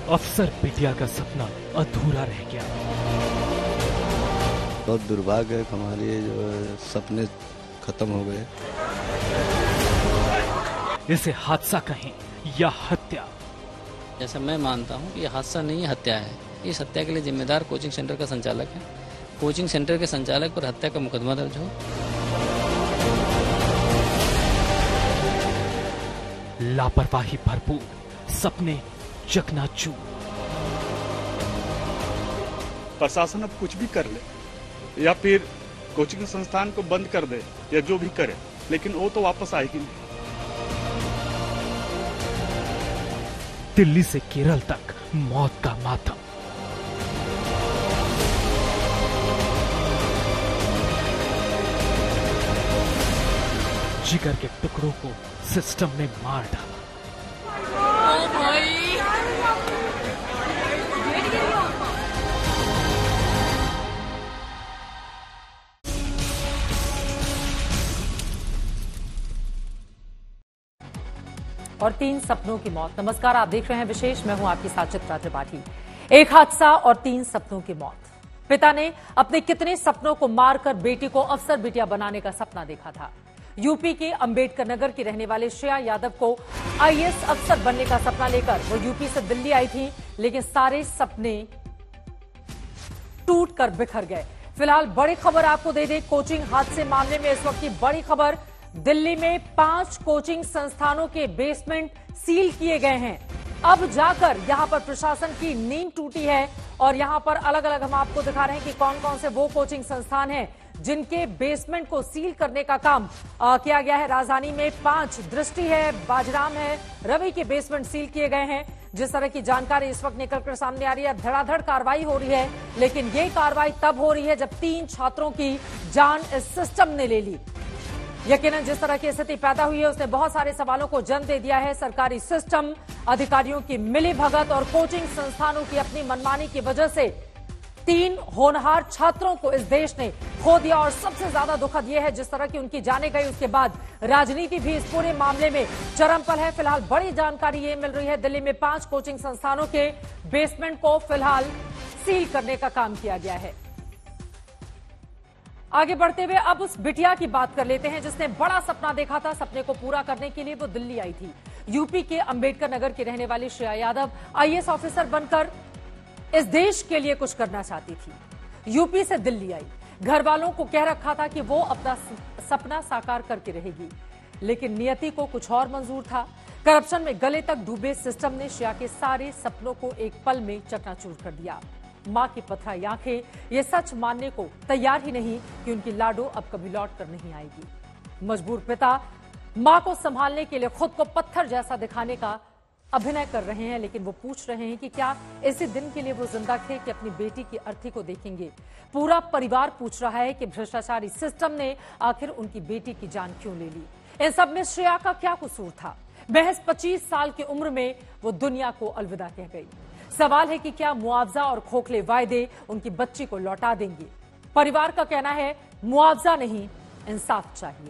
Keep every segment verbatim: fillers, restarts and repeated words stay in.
अफसर बिटिया का सपना अधूरा रह गया। बहुत दुर्भाग्य है, हमारे जो सपने खत्म हो गए। इसे हादसा कहें या हत्या, जैसा मैं मानता हूं कि यह हादसा नहीं है, हत्या है। इस हत्या के लिए जिम्मेदार कोचिंग सेंटर का संचालक है। कोचिंग सेंटर के संचालक पर हत्या का मुकदमा दर्ज हो। लापरवाही भरपूर, सपने चकनाचूर। प्रशासन अब कुछ भी कर ले या फिर कोचिंग संस्थान को बंद कर दे या जो भी करे, लेकिन वो तो वापस आएगी नहीं। दिल्ली से केरल तक मौत का मातम। जिगर के टुकड़ों को सिस्टम ने मार डाला। और तीन सपनों की मौत। नमस्कार, आप देख रहे हैं विशेष, मैं हूं आपकी साथ चित्रा त्रिपाठी। एक हादसा और तीन सपनों की मौत। पिता ने अपने कितने सपनों को मारकर बेटी को अफसर बिटिया बनाने का सपना देखा था। यूपी के अंबेडकर नगर की रहने वाले श्रेया यादव को आईएएस अफसर बनने का सपना लेकर वो यूपी से दिल्ली आई थी, लेकिन सारे सपने टूटकर बिखर गए। फिलहाल बड़ी खबर आपको दे दें, कोचिंग हादसे मामले में इस वक्त की बड़ी खबर। दिल्ली में पांच कोचिंग संस्थानों के बेसमेंट सील किए गए हैं। अब जाकर यहां पर प्रशासन की नींद टूटी है और यहां पर अलग अलग हम आपको दिखा रहे हैं कि कौन कौन से वो कोचिंग संस्थान हैं जिनके बेसमेंट को सील करने का काम आ, किया गया है। राजधानी में पांच, दृष्टि है, बाजराम है, रवि के बेसमेंट सील किए गए हैं। जिस तरह की जानकारी इस वक्त निकलकर सामने आ रही है, धड़ाधड़ कार्रवाई हो रही है, लेकिन ये कार्रवाई तब हो रही है जब तीन छात्रों की जान इस सिस्टम ने ले ली। यकीनन जिस तरह की स्थिति पैदा हुई है उसने बहुत सारे सवालों को जन्म दे दिया है। सरकारी सिस्टम, अधिकारियों की मिलीभगत और कोचिंग संस्थानों की अपनी मनमानी की वजह से तीन होनहार छात्रों को इस देश ने खो दिया। और सबसे ज्यादा दुखद यह है जिस तरह की उनकी जाने गई, उसके बाद राजनीति भी इस पूरे मामले में चरम पर है। फिलहाल बड़ी जानकारी ये मिल रही है, दिल्ली में पांच कोचिंग संस्थानों के बेसमेंट को फिलहाल सील करने का काम किया गया है। आगे बढ़ते हुए अब उस बिटिया की बात कर लेते हैं जिसने बड़ा सपना देखा था। सपने को पूरा करने के लिए वो दिल्ली आई थी। यूपी के अंबेडकर नगर की रहने वाली श्रेया यादव आईएएस ऑफिसर बनकर इस देश के लिए कुछ करना चाहती थी। यूपी से दिल्ली आई, घर वालों को कह रखा था कि वो अपना सपना साकार करके रहेगी, लेकिन नियति को कुछ और मंजूर था। करप्शन में गले तक डूबे सिस्टम ने श्रेया के सारे सपनों को एक पल में चकनाचूर कर दिया। मां की पथराई आंखें ये सच मानने को तैयार ही नहीं कि उनकी लाडो अब कभी लौट कर नहीं आएगी। मजबूर पिता मां को संभालने के लिए खुद को पत्थर जैसा दिखाने का अभिनय कर रहे हैं, लेकिन वो पूछ रहे हैं कि क्या इसी दिन के लिए वो जिंदा थे कि अपनी बेटी की अर्थी को देखेंगे। पूरा परिवार पूछ रहा है कि भ्रष्टाचारी सिस्टम ने आखिर उनकी बेटी की जान क्यों ले ली। इन सब में श्रेया का क्या कसूर था? महज पच्चीस साल की उम्र में वो दुनिया को अलविदा कह गई। सवाल है कि क्या मुआवजा और खोखले वायदे उनकी बच्ची को लौटा देंगे? परिवार का कहना है मुआवजा नहीं, इंसाफ चाहिए।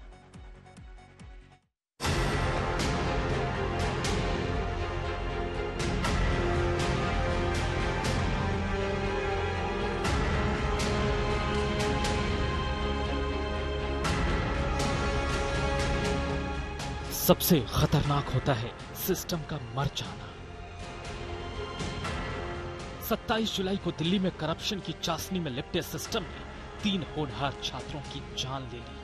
सबसे खतरनाक होता है सिस्टम का मर जाना। सत्ताईस जुलाई को दिल्ली में करप्शन की चाशनी में लिपटे सिस्टम ने तीन होनहार छात्रों की जान ले ली।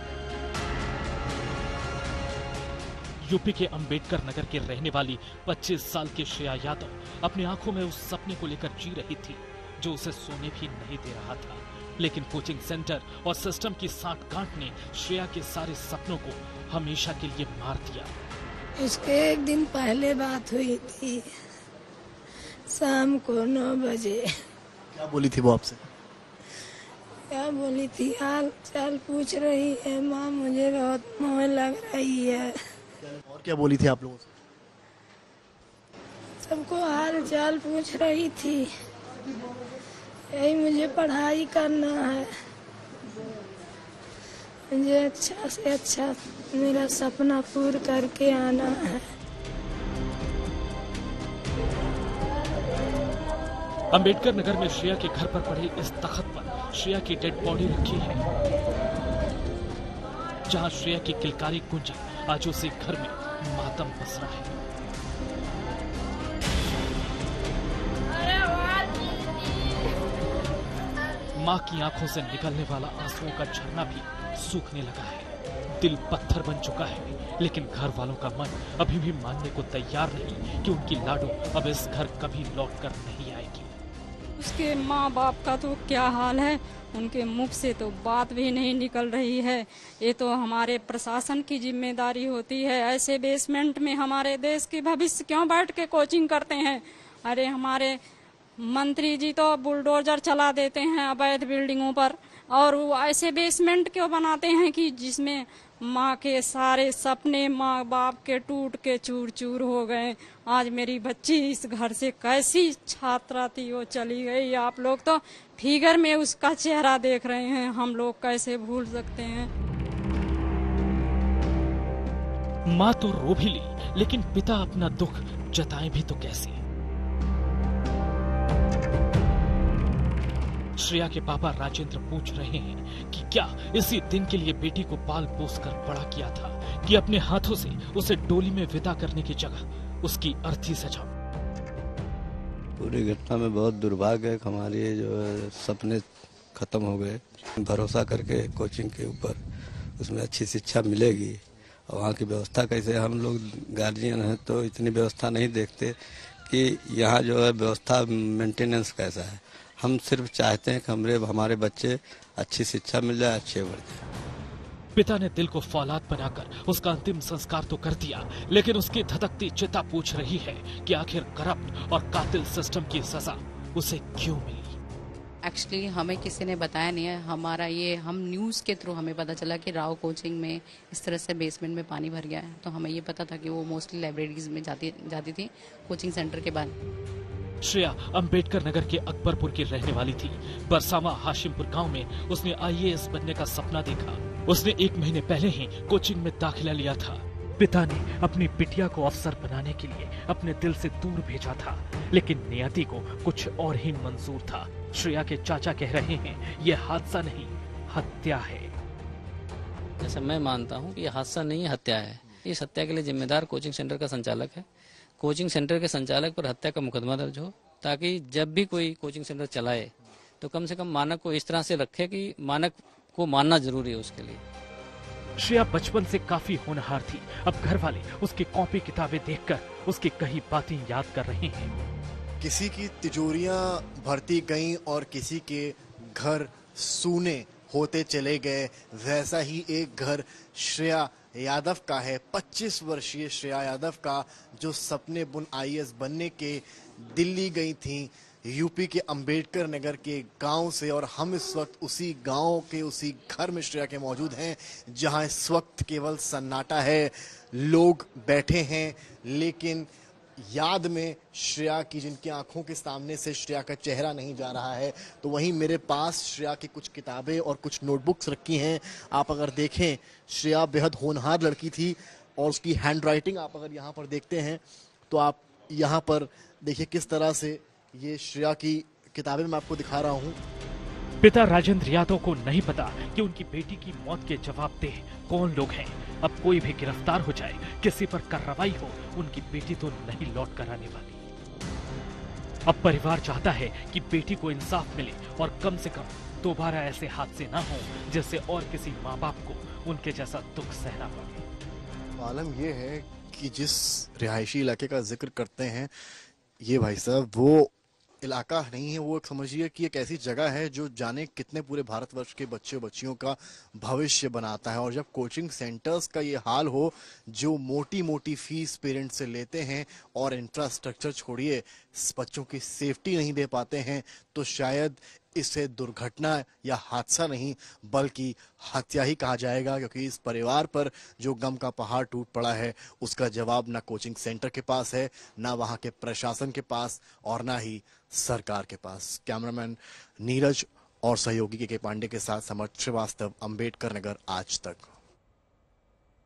यूपी के अंबेडकर नगर के रहने वाली पच्चीस साल की श्रेया यादव अपनी आंखों में उस सपने को लेकर जी रही थी जो उसे सोने भी नहीं दे रहा था, लेकिन कोचिंग सेंटर और सिस्टम की साठगांठ ने श्रेया के सारे सपनों को हमेशा के लिए मार दिया। इसके एक दिन पहले बात हुई थी, शाम को नौ बजे। क्या बोली थी वो आपसे? क्या बोली थी? हाल चाल पूछ रही है, माँ मुझे बहुत मोह लग रही है। और क्या बोली थी आप लोगों से? सबको हाल चाल पूछ रही थी, यही मुझे पढ़ाई करना है, मुझे अच्छा से अच्छा मेरा सपना पूरा करके आना है। अंबेडकर नगर में श्रेया के घर पर पड़े इस तख्त पर श्रेया की डेड बॉडी रखी है। जहां श्रेया की किलकारी गूंजी, आज उसे घर में मातम पसरा है। मां की आंखों से निकलने वाला आंसुओं का झरना भी सूखने लगा है। दिल पत्थर बन चुका है, लेकिन घर वालों का मन अभी भी मानने को तैयार नहीं कि उनकी लाडो अब इस घर कभी लौटकर नहीं आएगी। उसके माँ बाप का तो क्या हाल है, उनके मुख से तो बात भी नहीं निकल रही है। ये तो हमारे प्रशासन की जिम्मेदारी होती है। ऐसे बेसमेंट में हमारे देश के भविष्य क्यों बैठ के कोचिंग करते हैं? अरे हमारे मंत्री जी तो बुलडोजर चला देते हैं अवैध बिल्डिंगों पर, और वो ऐसे बेसमेंट क्यों बनाते हैं कि जिसमें माँ के सारे सपने माँ बाप के टूट के चूर चूर हो गए। आज मेरी बच्ची इस घर से कैसी छात्रा थी, वो चली गई। आप लोग तो फिगर में उसका चेहरा देख रहे हैं, हम लोग कैसे भूल सकते हैं। माँ तो रो भी ली, लेकिन पिता अपना दुख जताएं भी तो कैसे। श्रेया के पापा राजेंद्र पूछ रहे हैं कि क्या इसी दिन के लिए बेटी को पाल पोस कर बड़ा किया था कि अपने हाथों से उसे डोली में विदा करने की जगह उसकी अर्थी सजाओ। पूरी घटना में बहुत दुर्भाग्य है कि हमारे जो है सपने खत्म हो गए। भरोसा करके कोचिंग के ऊपर उसमें अच्छी शिक्षा मिलेगी, और वहाँ की व्यवस्था कैसे, हम लोग गार्जियन हैं तो इतनी व्यवस्था नहीं देखते कि यहाँ जो है व्यवस्था मेंटेनेंस कैसा है। हम सिर्फ चाहते हैं कि हमारे हमारे बच्चे अच्छी शिक्षा मिल जाए, अच्छे बढ़ जाए। पिता ने दिल को फौलाद बनाकर उसका अंतिम संस्कार तो कर दिया, लेकिन उसकी धधकती चिता पूछ रही है कि आखिर करप्ट और कातिल सिस्टम की सजा उसे क्यों मिली। एक्चुअली हमें किसी ने बताया नहीं है, हमारा ये हम न्यूज़ के थ्रू हमें पता चला कि राव कोचिंग में इस तरह से बेसमेंट में पानी भर गया है। तो हमें ये पता था कि वो मोस्टली लाइब्रेरीज में जाती जाती थी कोचिंग सेंटर के बाद। श्रेया अंबेडकर नगर के अकबरपुर की रहने वाली थी। बरसामा हाशिमपुर गांव में उसने आई ए एस बनने का सपना देखा। उसने एक महीने पहले ही कोचिंग में दाखिला लिया था। पिता ने अपनी बिटिया को अफसर बनाने के लिए अपने दिल से दूर भेजा था, लेकिन नियति को कुछ और ही मंजूर था। श्रेया के चाचा कह रहे हैं यह हादसा नहीं, हत्या है। जैसा मैं मानता हूँ कि यह हादसा नहीं, हत्या है। इस हत्या के लिए जिम्मेदार कोचिंग सेंटर का संचालक है। कोचिंग सेंटर के संचालक पर हत्या का मुकदमा दर्ज हो, ताकि जब भी कोई कोचिंग सेंटर चलाए तो कम से कम मानक को इस तरह से रखे कि मानक को मानना जरूरी है उसके लिए। श्रेया बचपन से काफी होनहार थी। अब घर वाले उसकी कॉपी किताबें देखकर उसकी कई बातें याद कर रहे हैं। किसी की तिजोरियां भरती गईं और किसी के घर सूने होते चले गए, वैसा ही एक घर श्रेया यादव का है। पच्चीस वर्षीय श्रेया यादव का, जो सपने बुन आई ए एस बनने के दिल्ली गई थी यूपी के अंबेडकर नगर के गांव से, और हम इस वक्त उसी गांव के उसी घर में श्रेया के मौजूद हैं, जहां इस वक्त केवल सन्नाटा है। लोग बैठे हैं, लेकिन याद में श्रेया की, जिनकी आंखों के सामने से श्रेया का चेहरा नहीं जा रहा है। तो वहीं मेरे पास श्रेया की कुछ किताबें और कुछ नोटबुक्स रखी हैं। आप अगर देखें, श्रेया बेहद होनहार लड़की थी, और उसकी हैंड राइटिंग आप अगर यहाँ पर देखते हैं तो आप यहाँ पर देखिए किस तरह से ये श्रेया की किताबें मैं आपको दिखा रहा हूँ। पिता राजेंद्र यादव को नहीं पता कि उनकी बेटी की मौत के जवाबदेह कौन लोग हैं। अब कोई भी गिरफ्तार हो जाए, किसी पर कार्रवाई हो, उनकी बेटी तो नहीं लौट कर आने वाली। अब परिवार चाहता है कि बेटी को इंसाफ मिले और कम से कम दोबारा ऐसे हादसे न हो जिससे और किसी माँ बाप को उनके जैसा दुख सहना पड़े। आलम ये है कि जिस रिहायशी इलाके का जिक्र करते हैं ये भाई साहब, वो इलाका नहीं है, वो एक समझिए कि एक ऐसी जगह है जो जाने कितने पूरे भारतवर्ष के बच्चे बच्चियों का भविष्य बनाता है। और जब कोचिंग सेंटर्स का ये हाल हो, जो मोटी मोटी फीस पेरेंट्स से लेते हैं और इंफ्रास्ट्रक्चर छोड़िए बच्चों की सेफ्टी नहीं दे पाते हैं, तो शायद इसे दुर्घटना या हादसा नहीं बल्कि हत्या ही कहा जाएगा। क्योंकि इस परिवार पर जो गम का पहाड़ टूट पड़ा है, उसका जवाब ना कोचिंग सेंटर के पास है, ना वहां के प्रशासन के पास, और ना ही सरकार के पास। कैमरामैन नीरज और सहयोगी के के पांडे के साथ समर्थ श्रीवास्तव, अंबेडकर नगर, आज तक।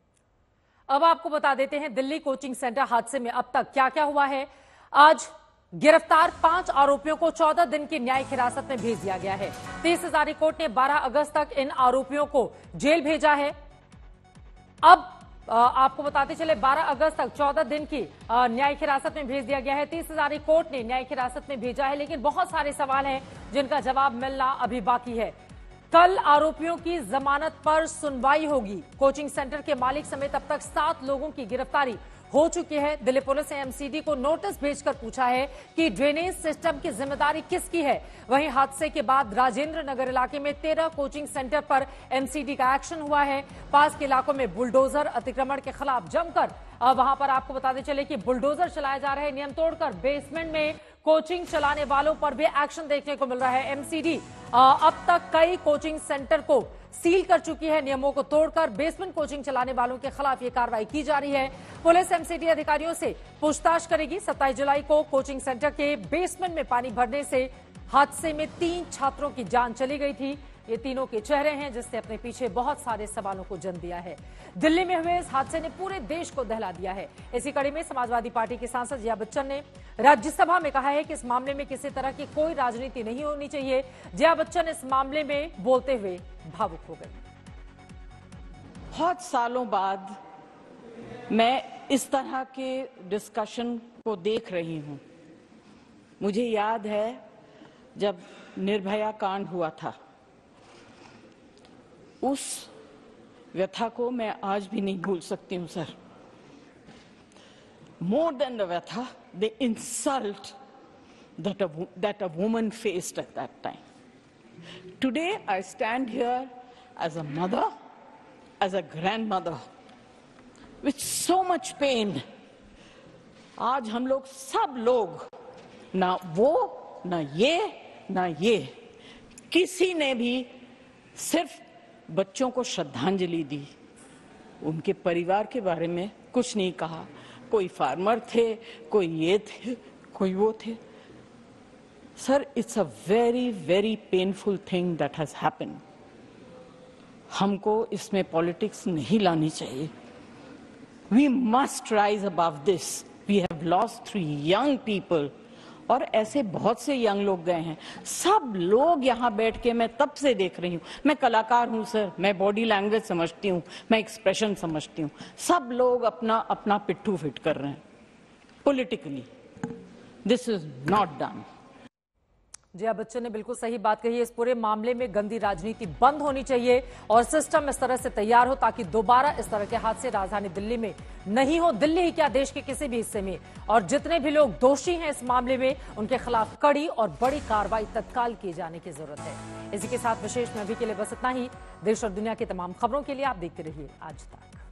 अब आपको बता देते हैं दिल्ली कोचिंग सेंटर हादसे में अब तक क्या क्या हुआ है। आज गिरफ्तार पांच आरोपियों को चौदह दिन की न्यायिक हिरासत में भेज दिया गया है। तीस हजारी कोर्ट ने बारह अगस्त तक इन आरोपियों को जेल भेजा है। अब आपको बताते चले बारह अगस्त तक चौदह दिन की न्यायिक हिरासत में भेज दिया गया है। तीस हजारी कोर्ट ने न्यायिक हिरासत में भेजा है, लेकिन बहुत सारे सवाल हैं जिनका जवाब मिलना अभी बाकी है। कल आरोपियों की जमानत पर सुनवाई होगी। कोचिंग सेंटर के मालिक समेत अब तक सात लोगों की गिरफ्तारी हो चुकी है। दिल्ली पुलिस ने एमसीडी को नोटिस भेजकर पूछा है कि ड्रेनेज सिस्टम की जिम्मेदारी किसकी है। वहीं हादसे के बाद राजेंद्र नगर इलाके में तेरह कोचिंग सेंटर पर एमसीडी का एक्शन हुआ है। पास के इलाकों में बुलडोजर अतिक्रमण के खिलाफ जमकर वहां पर आपको बताते चले कि बुलडोजर चलाए जा रहे हैं। नियम तोड़कर बेसमेंट में कोचिंग चलाने वालों पर भी एक्शन देखने को मिल रहा है। एमसीडी अब तक कई कोचिंग सेंटर को सील कर चुकी है। नियमों को तोड़कर बेसमेंट कोचिंग चलाने वालों के खिलाफ ये कार्रवाई की जा रही है। पुलिस एमसीडी अधिकारियों से पूछताछ करेगी। सत्ताईस जुलाई को कोचिंग सेंटर के बेसमेंट में पानी भरने से हादसे में तीन छात्रों की जान चली गई थी। ये तीनों के चेहरे हैं जिसने अपने पीछे बहुत सारे सवालों को जन्म दिया है। दिल्ली में हुए इस हादसे ने पूरे देश को दहला दिया है। इसी कड़ी में समाजवादी पार्टी के सांसद जया बच्चन ने राज्यसभा में कहा है कि इस मामले में किसी तरह की कोई राजनीति नहीं होनी चाहिए। जया बच्चन इस मामले में बोलते हुए भावुक हो गई। बहुत सालों बाद मैं इस तरह के डिस्कशन को देख रही हूं। मुझे याद है जब निर्भया कांड हुआ था, उस व्यथा को मैं आज भी नहीं भूल सकती हूं सर। मोर देन द व्यथा, the insult that a that a woman faced at that time. Today I stand here as a mother, as a grandmother, with so much pain. आज हम लोग सब लोग, ना वो ना ये ना ये, किसी ने भी सिर्फ बच्चों को श्रद्धांजलि दी, उनके परिवार के बारे में कुछ नहीं कहा। कोई फार्मर थे, कोई ये थे, कोई वो थे। Sir, it's a very very painful thing that has happened. हमको इसमें पॉलिटिक्स नहीं लानी चाहिए। We must rise above this. We have lost three young people, और ऐसे बहुत से यंग लोग गए हैं। सब लोग यहाँ बैठ के मैं तब से देख रही हूँ। मैं कलाकार हूँ सर, मैं बॉडी लैंग्वेज समझती हूँ, मैं एक्सप्रेशन समझती हूँ। सब लोग अपना अपना पिट्ठू फिट कर रहे हैं politically. This is not done. Jaya Bachchan ने बिल्कुल सही बात कही है। इस पूरे मामले में गंदी राजनीति बंद होनी चाहिए और सिस्टम इस तरह से तैयार हो ताकि दोबारा इस तरह के हादसे राजधानी दिल्ली में नहीं हो। दिल्ली ही क्या, देश के किसी भी हिस्से में। और जितने भी लोग दोषी हैं इस मामले में, उनके खिलाफ कड़ी और बड़ी कार्रवाई तत्काल किए जाने की जरूरत है। इसी के साथ विशेष में अभी के लिए बस इतना ही। देश और दुनिया की तमाम खबरों के लिए आप देखते रहिए आज तक।